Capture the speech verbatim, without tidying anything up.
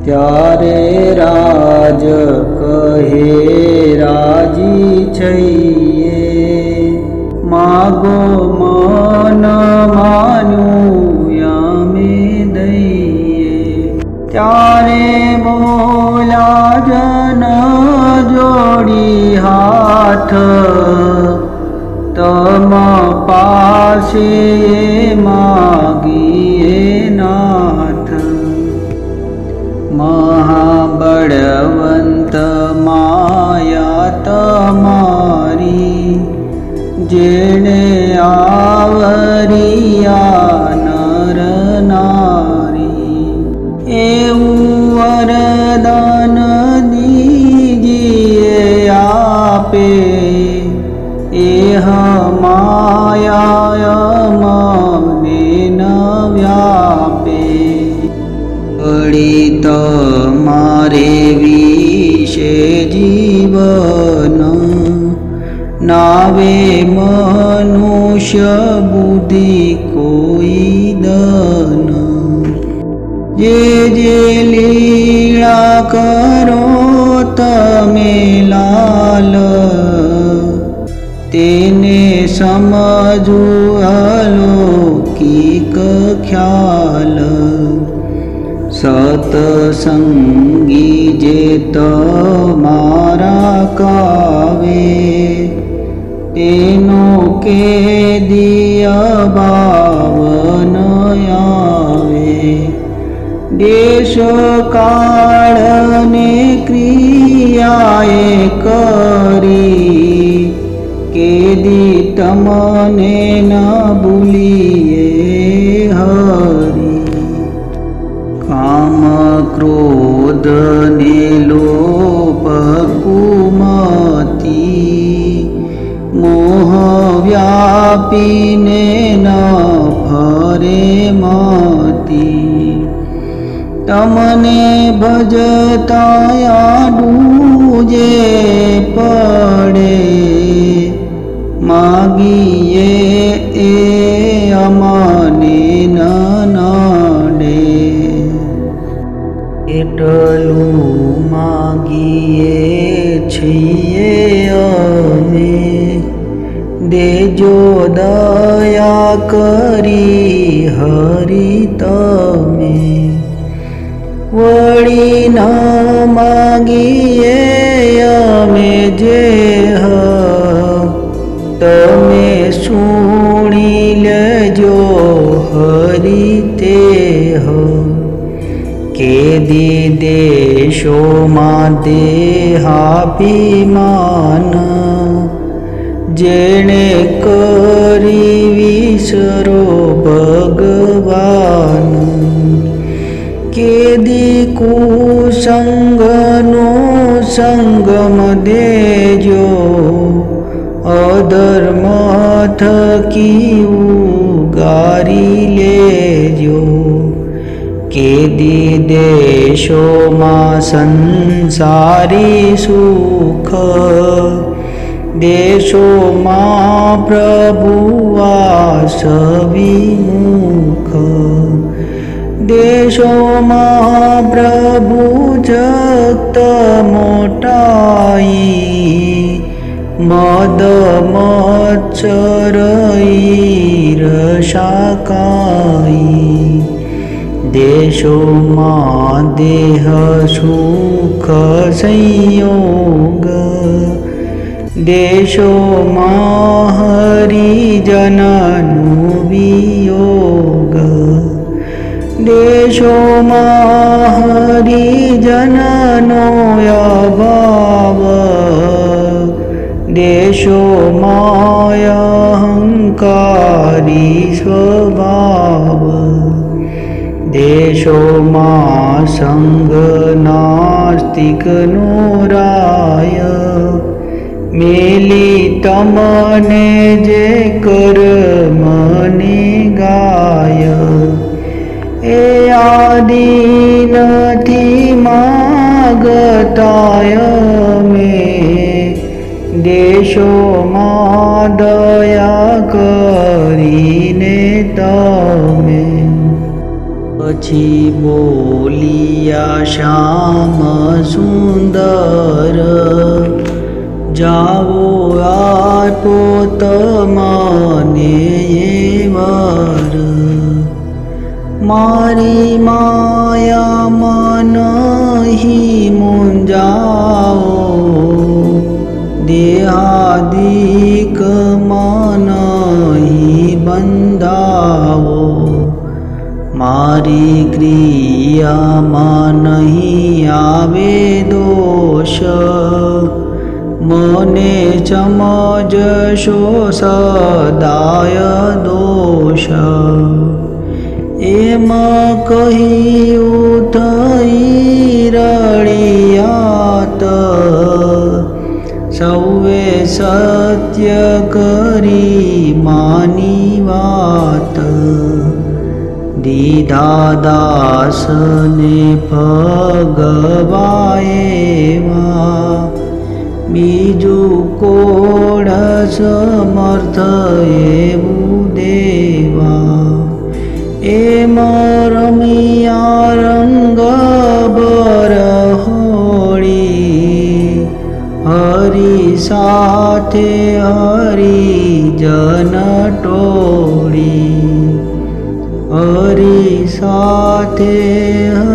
त्यारे राज कहे राजी छइए, मागो मन मान्यू यामे दइए। त्यारे बोला जन जोड़ी हाथ, तम पासे मागिए नाथ। महाबड़वंत माया तमारी, जेने आवरिया नर नारी। एवं वरदान दीजिए आपे, एह माया मने न व्यापे। पड़ी तमारे विषे जीवन, नावे मनुष्य बुद्धि कोई दन। जे जे लीला करो तमे लाल, तेने समझू अलौकिक ख्याल। सतसंगी जे तमारा कावे, तेनो के दिया बावन आवे। देश काल ने क्रियाए करी, के दी तमने न भूलिए हरि। काम क्रोध ने लोभ कुमति, मोह व्यापी ने न फरे मति। तमने भजता डूजे पड़े, मागिए ए अमने न नाडे। एटलू मागिए छिए अमे, देजो दया करी हरि तमे। वड़ी न मागिए अमे जेह, तमे सुनी लेजो हरि तेह। के दी देशो मा देहाभिमान, जेणे करी विसरो भगवान। के दी कुसंगनो संगम देजो, अधर्म थकी उगारी लेजो। के दी देशो मा संसारी सुख, देशो मा प्रभु वास विमुख। देशो मा प्रभु जगत मोटाई, मद मच्छर ईर्षाकाई। देशो मा देह सुख संयोग, देशो मा हरिजननु वियोग। देशो मा हरिजननो अभाव, देशो मायहंकारी स्वभाव। देशो मा संग नास्तिक नोराय, मेली तमने जे कर्मनि गाय। ए आदि नथी मागताय में, देशो मा दया करीने तमे। પછી બોલિયા શ્યામ સુંદર, જાવો આપો તમને એ વર. મારી માયામાં નહીં મૂંઝાઓ, દેહાદિકમાં નહીં બંધાવો. મારી ક્રિયામાં નહીં આવે દોષ, મને સમજશો સદાય દોષ. એમ કહી ઉઠી રળિયાત, સૌએ સત્ય કરી માની વાત. દીધા દાસને ભગવાએવા, બીજું કોણ સમર્થ એવું દેવા. એમ રમિયા રંગ બરહોળી, હરી સાથે હરિજન ટોળી. હરી સાથે